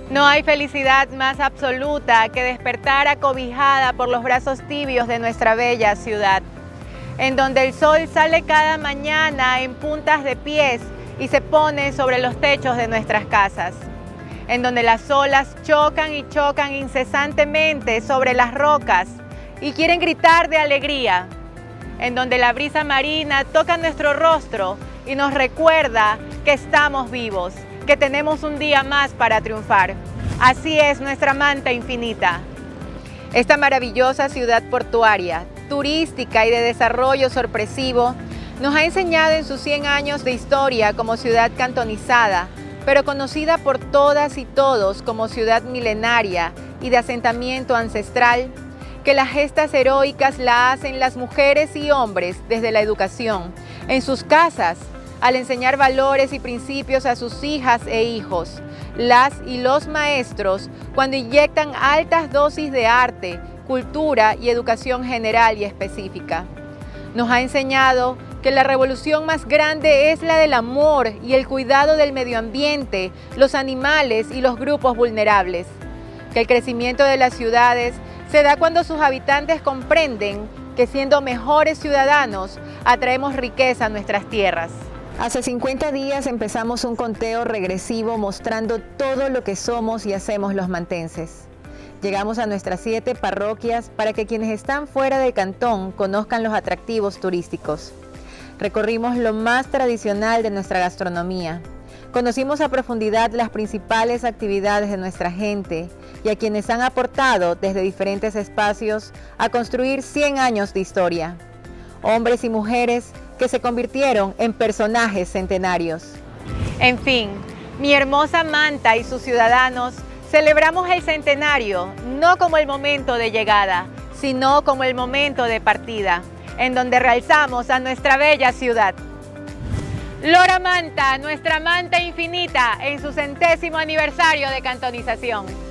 No hay felicidad más absoluta que despertar acobijada por los brazos tibios de nuestra bella ciudad, en donde el sol sale cada mañana en puntas de pies y se pone sobre los techos de nuestras casas, en donde las olas chocan y chocan incesantemente sobre las rocas y quieren gritar de alegría, en donde la brisa marina toca nuestro rostro y nos recuerda que estamos vivos, que tenemos un día más para triunfar. Así es nuestra Manta Infinita. Esta maravillosa ciudad portuaria, turística y de desarrollo sorpresivo, nos ha enseñado en sus 100 años de historia como ciudad cantonizada, pero conocida por todas y todos como ciudad milenaria y de asentamiento ancestral, que las gestas heroicas la hacen las mujeres y hombres desde la educación, en sus casas, al enseñar valores y principios a sus hijas e hijos, las y los maestros cuando inyectan altas dosis de arte, cultura y educación general y específica. Nos ha enseñado que la revolución más grande es la del amor y el cuidado del medio ambiente, los animales y los grupos vulnerables. Que el crecimiento de las ciudades se da cuando sus habitantes comprenden que siendo mejores ciudadanos atraemos riqueza a nuestras tierras. Hace 50 días empezamos un conteo regresivo mostrando todo lo que somos y hacemos los mantenses. Llegamos a nuestras 7 parroquias para que quienes están fuera del cantón conozcan los atractivos turísticos. Recorrimos lo más tradicional de nuestra gastronomía. Conocimos a profundidad las principales actividades de nuestra gente y a quienes han aportado desde diferentes espacios a construir 100 años de historia. Hombres y mujeres que se convirtieron en personajes centenarios. En fin, mi hermosa Manta y sus ciudadanos celebramos el centenario no como el momento de llegada, sino como el momento de partida, en donde realzamos a nuestra bella ciudad. Lora Manta, nuestra Manta Infinita, en su 100º aniversario de cantonización.